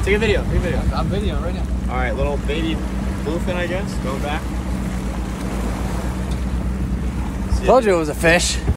Take a video. Take a video. I'm videoing right now. All right, little baby bluefin, I guess. Going back. Told you it was a fish.